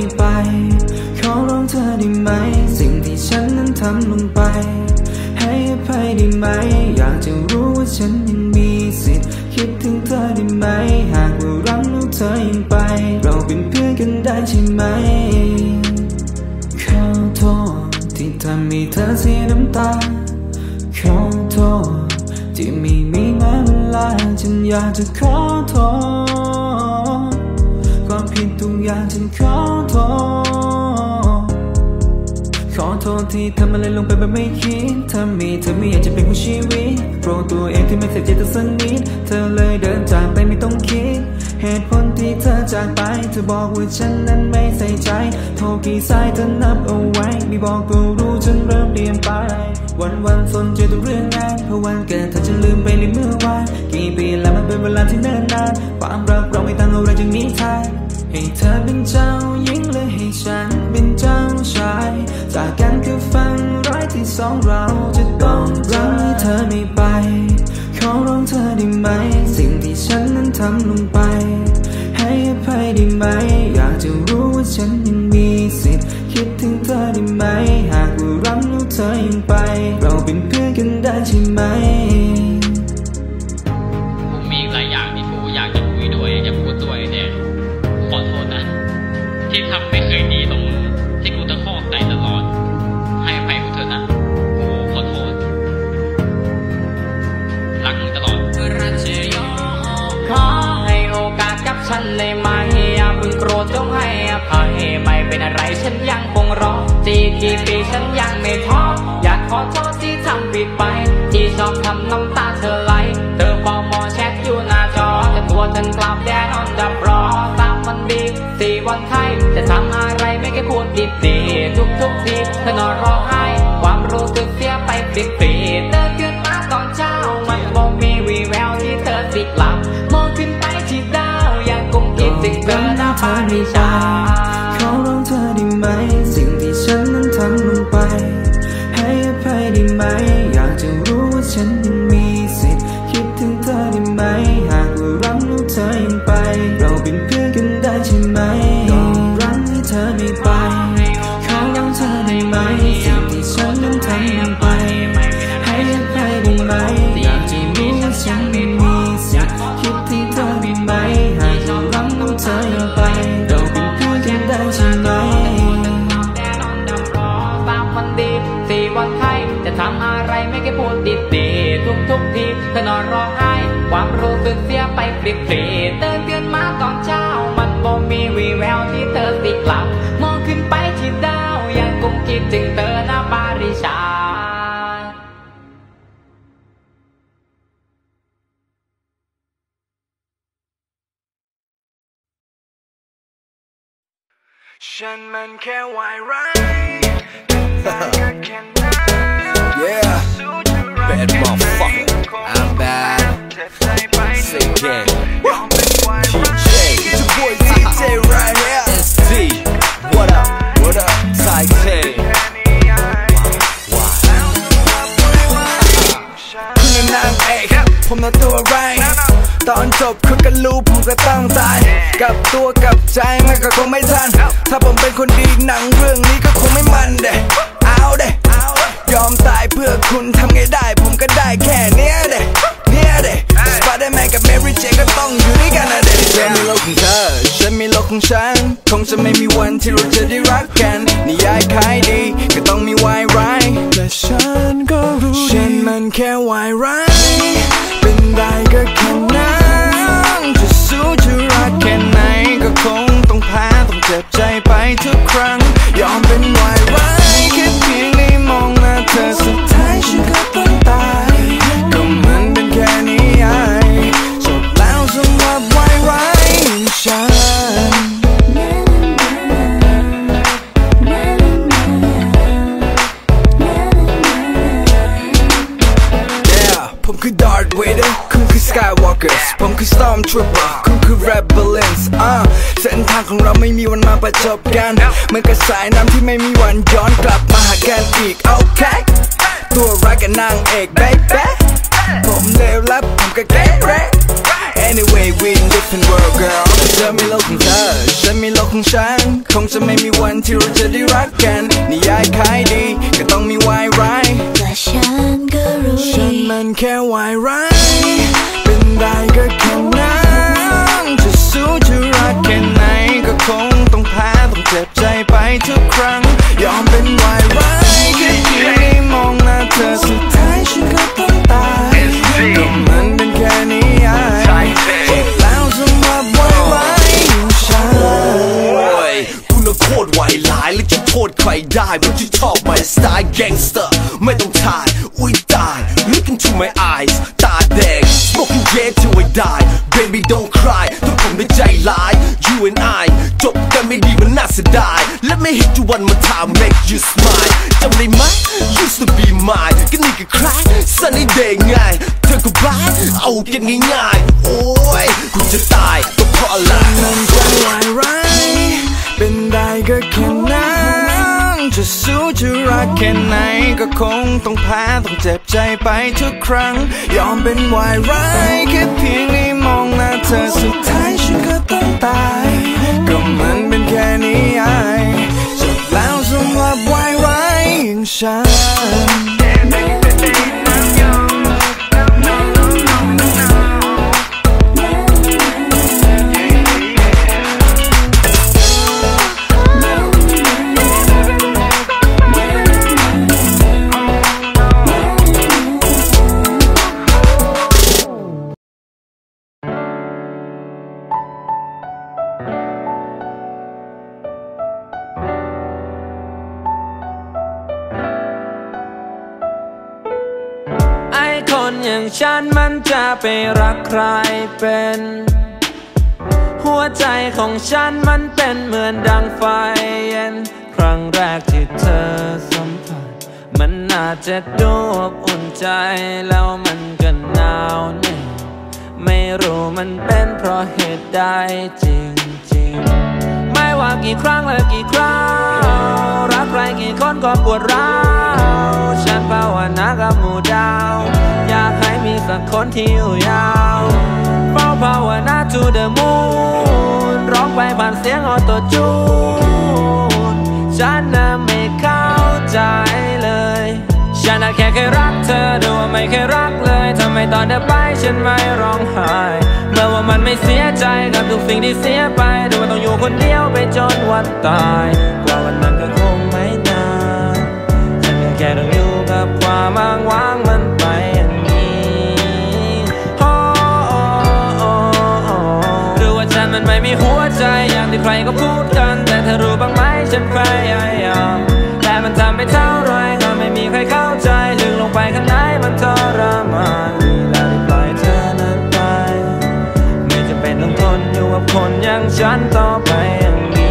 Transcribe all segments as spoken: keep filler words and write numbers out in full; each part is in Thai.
ไปขอร้องเธอได้ไหมสิ่งที่ฉันนั้นทำลงไปให้อภัยได้ไหมอยากจะรู้ว่าฉันยังมีสิทธิ์คิดถึงเธอได้ไหมหากว่ารักแล้วเธอยังไปเราเป็นเพื่อนกันได้ใช่ไหมขอโทษที่ทำให้เธอเสียน้ำตาขอโทษที่ไม่มีแม้เวลาฉันอยากจะขอโทษความผิดทุกอย่างฉันขอโทษขอโทษที่ทำอะไรลงไปแบบไม่คิดถ้ามีเธอไม่อยากจะเป็นผู้ชีวิตโปรดตัวเองที่ไม่ใส่ใจเธอสักนิดเธอเลยเดินจากไปไม่ต้องคิดเหตุผลที่เธอจากไปเธอบอกว่าฉันนั้นไม่ใส่ใจโทรกี่สายเธอนับเอาไว้ไม่บอกก็รู้ฉันเริ่มเปลี่ยนไปวันวันสนใจแต่เรื่องงานเพราะวันเกิดเธอจะลืมไปในเมื่อวานกี่ปีแล้วมันเป็นเวลาที่เนิ่นนานความรักเราไม่ต่างอะไรจากนี้ทายให้เธอเป็นเจ้าหญิงและให้ฉันเป็นเจ้าชายจากกันคือฝันร้ายที่สองเราจะต้องรักให้เธอไม่ไปขอร้องเธอได้ไหมสิ่งที่ฉันนั้นทำลงไปให้อภัยได้ไหมอยากจะรู้ว่าฉันยังมีสิทธิ์คิดถึงเธอได้ไหมหากว่ารักแล้วเธอยังไปเราเป็นเพื่อนกันได้ใช่ไหมกูมีหลายอย่างที่กูอยากจะคุยด้วยอยากพูดด้วยเนี่ยขอโทษนะที่ทำไม่เคยดีต่อมึงที่กูต้องข้องใจตลอดให้อภัยกูเถอะนะกูขอโทษรักมึงตลอดขอให้โอกาสกับฉันได้ไหมอย่าเพิ่งโกรธจงให้อภัยไม่เป็นอะไรฉันยังคงรอจีกี่ปีฉันยังไม่ท้ออยากขอโทษที่ทำผิดไปที่ชอบทำน้ำตาเธอไหลเธอเฝ้ามองแชทอยู่หน้าจอแต่ตัวฉันกลับแดนอนดับรอตามวันดีสี่วันไทยจะทำอะไรไม่แค่พูดดีดีทุกทุกทีเธอนอนร้องไห้ความรู้สึกเสียไปฟรีๆเธอเกิดมาตอนเช้ามันคงมีวีแววที่เธอสิกลับมองขึ้นไปที่ดาวยังคงคิดถึงเธอหน้าฟ้าดิชาขอร้องเธอได้ไหมสิ่งที่ฉันนั้นทำลงไปให้อภัยได้ไหมอยากจะรู้ว่าฉันยังมีสิทธิ์คิดถึงเธอได้ไหมหากว่ารักแล้วเธอยังไปเราเป็นเพื่อนกันได้ใช่ไหมก็รักให้เธอไม่ไปขอร้องเธอได้ไหมสิ่งที่ฉันนั้นทำลงไปให้อภัยได้ไหมอยากจะรู้ว่าฉันยังมีสิทธิ์คิดถึงเธอได้ไหมหากว่ารักแล้วเธอยังไปเราเป็นเพื่อนกันได้ใช่ไหมสี่วันไทยจะทำอะไรไม่แค่พูดดีดีทุกทุกทีเธอนอนร้องไห้ความรู้สึกเสียไปฟรีๆเตือนเตือนมาตอนเช้ามันบ่มีวีแววที่เธอสิกลับมองขึ้นไปที่ดาวยังคงคิดถึงเธอหน้าปาริชาฉันมันแค่วายร้าย Yeah, bad motherfucker. I'm bad. Say again. D J, it's your boy D J right here. S D, what up? What up? Ty K. Why? คุณเป็นนางเอกผมน่ะตัวร้ายตอนจบคุณก็รู้ผมก็ต้องตายกับตัวกับใจมันก็คงไม่ทันถ้าผมเป็นคนดีหนังเรื่องนี้ก็คงไม่มันเด้เอาเด้ยอมตายเพื่อคุณทำไงได้ผมก็ได้แค่เนี้ยเด้เนี้ยเด้สไปเดอร์แมนกับแมรี่เจก็ต้องอยู่ด้วยกันนะเด้เธอมีโลกของเธอฉันมีโลกของฉันคงจะไม่มีวันที่เราจะได้รักกันนิยายขายดีก็ต้องมีวายร้ายและฉันก็รู้ฉันมันแค่วายร้ายเป็นได้ก็แค่นั้นจะสู้จะรักแค่ไหนก็คงต้องแพ้ต้องเจ็บใจไปทุกครั้งยอมเป็นวายร้ายแค่เพียงได้มองหน้าเธอสุดท้ายฉันก็ต้องตายก็มันเป็นแค่นิยายจบแล้วสำหรับวายร้ายของฉันผมคือ Darth Vader คุณคือ Skywalker ผมคือ Stormtrooper คุณคือ Rebellions อ่ะเส้นทางของเราไม่มีวันมาประจบกันเหมือนกับสายน้ำที่ไม่มีวันย้อนกลับมาหากันอีก โอเคตัวร้ายกับนางเอก baby ผมเลวและผมก็เก๋ Anyway we in different world girl เธอมีโลกของเธอฉันมีโลกของฉันคงจะไม่มีวันที่เราจะได้รักกันนิยายขายดีก็ต้องมีวายร้ายและฉันก็รู้ดีฉันมันแค่วายร้ายเป็นได้ก็แค่นั้นจะสู้จะรักแค่ไหนก็คงต้องแพ้ต้องเจ็บใจไปทุกครั้งยอมเป็นวายร้ายแค่เพียงได้มองหน้าเธอสุดท้ายฉันก็ต้องตายก็มันเป็นแค่นิยายแล้วสำหรับวายร้ายของฉันกูน่ะโคตรไวหลายและจะโทษใครได้เพราะที่ชอบmy style gangster ไม่ต้องถ่ายอุ้ยตาย Look into my eyes ตาแดง Smoking jet till I die Baby don't cry ถ้าผมได้ใจร้าย You and I จบกันไม่ดีมันน่าเสียดาย Let me hit you one more time make you smile จำได้ไหม Used to be mine ก็นี่ก็คล้าย Sunny day ไงเธอก็บ้าเอากันง่ายๆโอ้ยกูจะตายก็เพราะอะไรมันจะวายร้ายเป็นได้ก็แค่นั้นจะสู้จะรักแค่ไหนก็คงต้องแพ้ต้องเจ็บใจไปทุกครั้งยอมเป็นวายร้ายแค่เพียงได้มองหน้าเธอสุดท้ายฉันก็ต้องตายก็มันเป็นแค่นิยายจบแล้วสำหรับวายร้ายอย่างฉันคนอย่างฉันมันจะไปรักใครเป็นหัวใจของฉันมันเป็นเหมือนดังไฟเย็นครั้งแรกที่เธอสัมผัสมันอาจจะดูอบอุ่นใจแล้วมันก็หนาวเหน็บไม่รู้มันเป็นเพราะเหตุใดจริงๆไม่ว่ากี่ครั้งและกี่คราวรักใครกี่คนก็ปวดร้าวฉันภาวนากับหมู่ดาวอยากให้มีสักคนที่อยู่ยาวเฝ้าภาวนา to the moon ร้องไปผ่านเสียงออโต้จูนฉันน่ะไม่เข้าใจเลยฉันน่ะแค่เคยรักเธอดูว่าไม่เคยรักเลยทำไมตอนเธอไปฉันไม่ร้องไห้เมื่อว่ามันไม่เสียใจกับทุกสิ่งที่เสียไปดูว่าต้องอยู่คนเดียวไปจนวันตายกว่าวันนั้นก็คงไม่นานฉันแค่ต้องอยู่กับความอ้างว้างมันไปอย่างนี้หรือว่าฉันมันไม่มีหัวใจอย่างที่ใครก็พูดกันแต่เธอรู้บ้างไหมฉันพยายามแต่มันทำไม่เท่าไรก็ไม่มีใครเข้าใจลึกลงไปข้างในมันทรมานแล้วได้ปล่อยเธอนั้นไปไม่จำเป็นต้องทนอยู่กับคนอย่างฉันต่อไปอย่างนี้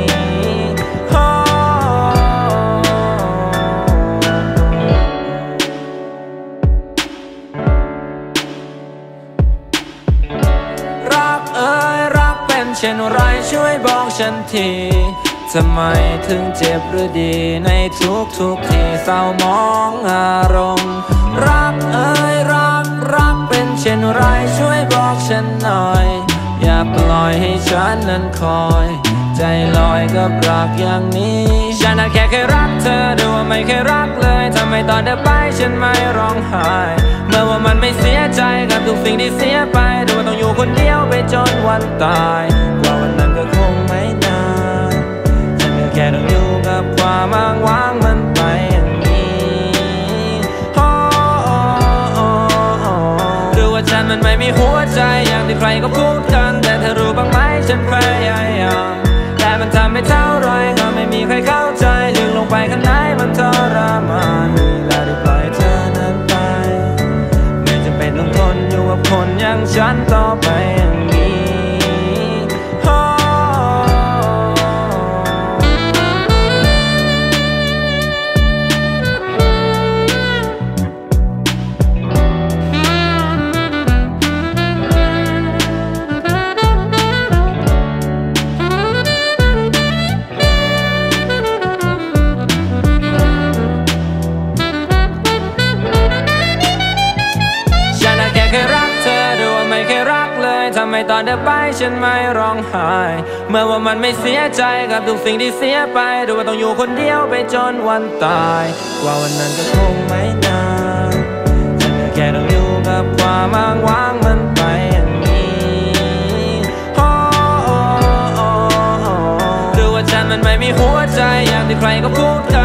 เช่นไรช่วยบอกฉันทีทำไมถึงเจ็บหรือดีในทุกทุกที่เศร้ามองอารมณ์รักเอ่ยรักรักเป็นเช่นไรช่วยบอกฉันหน่อยอย่าปล่อยให้ฉันนั้นคอยใจลอยกับรักอย่างนี้ฉันน่ะแค่เคยรักเธอดูว่าไม่เคยรักเลยทำไมตอนเธอไปฉันไม่ร้องไห้เมื่อว่ามันไม่เสียใจกับทุกสิ่งที่เสียไปดูว่าต้องอยู่คนเดียวไปจนวันตายกว่าวันนั้นก็คงไม่นานฉันแค่ต้องอยู่กับความอ้างว้างมันไปอย่างนี้หรือว่าฉันมันไม่มีหัวใจอย่างที่ใครก็พูดกันแต่เธอรู้บ้างไหมฉันพยายามแต่มันทำไม่เท่าไรก็ไม่มีใครเข้าใจลึกลงไปข้างในมันทรมานแล้วได้ปล่อยเธอนั้นไปไม่จำเป็นต้องทนอยู่กับคนอย่างฉันต่อไปอย่างนี้ทำไมตอนเธอไปฉันไม่ร้องไห้เมื่อว่ามันไม่เสียใจกับทุกสิ่งที่เสียไปหรือว่าต้องอยู่คนเดียวไปจนวันตายว่าวันนั้นก็คงไม่นานฉันแค่ต้องอยู่กับความอ้างว้างมันไปอย่างนี้หรือว่าฉันมันไม่มีหัวใจอย่างที่ใครก็พูด